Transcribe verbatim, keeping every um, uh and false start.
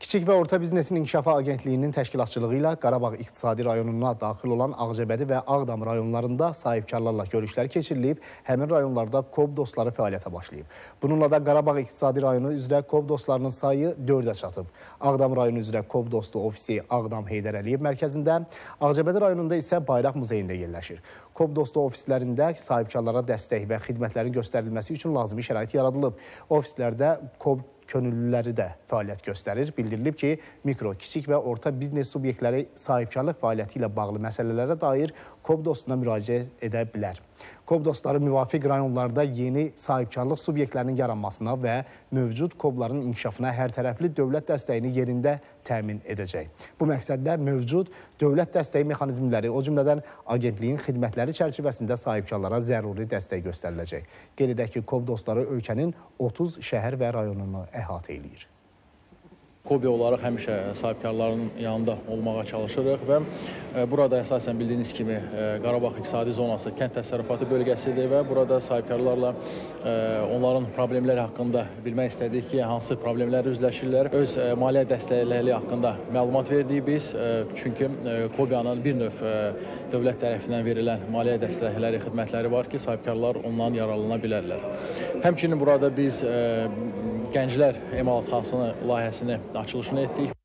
Kiçik və Orta Biznesin İnkişafı Agentliyinin təşkilatçılığı ilə Qarabağ İqtisadi rayonuna daxil olan Ağcabədi və Ağdam rayonlarında sahibkarlarla görüşlər keçirilib, həmin rayonlarda KOB dostları fəaliyyətə başlayıb. Bununla da Qarabağ İqtisadi rayonu üzrə KOB dostlarının sayı dördə çatıb. Ağdam rayonu üzrə KOB dostu ofisi Ağdam Heydər Əliyev mərkəzində, Ağcabədi rayonunda isə Bayraq muzeyində yerləşir. KOB dostu ofislərində sahibkarlara dəstək və xidmətlərin göstərilməsi üçün lazımi şərait yaradılıb. Ofislərdə KOB könüllüləri də fəaliyyət göstərir. Bildirilib ki, mikro, kiçik və orta biznes subyektləri sahibkarlıq fəaliyyəti ilə bağlı məsələlərə dair KOB dostuna müraciət edə bilər. KOB dostları müvafiq rayonlarda yeni sahibkarlıq subyektlərinin yaranmasına və mövcud KOB-ların inkişafına hər tərəfli dövlət dəstəyini yerində təmin edəcək. Bu məqsəddə mövcud dövlət dəstəyi mexanizmləri, o cümlədən agentliyin xidmətləri çərçivəsində sahibkarlara zəruri dəstək göstəriləcək. Qeyd edək ki, KOB dostları ölkənin otuz şəhər və rayonunu əhatə edir. KOB olaraq həmişə sahibkarların yanında olmağa çalışırıq və burada əsasən bildiyiniz kimi Qarabağ İqtisadi Zonası kənd təsərrüfatı bölgəsidir və burada sahibkarlarla onların problemləri haqqında bilmək istədik ki, hansı problemlər üzləşirlər. Öz maliyyə dəstəkləri haqqında məlumat verdik biz, çünki KOByanın bir növ dövlət tərəfindən verilən maliyyə dəstəkləri, xidmətləri var ki, sahibkarlar ondan yararlana bilərlər. Həmçinin burada biz Gənclər emalatxanasının layihəsini açılışını etdik.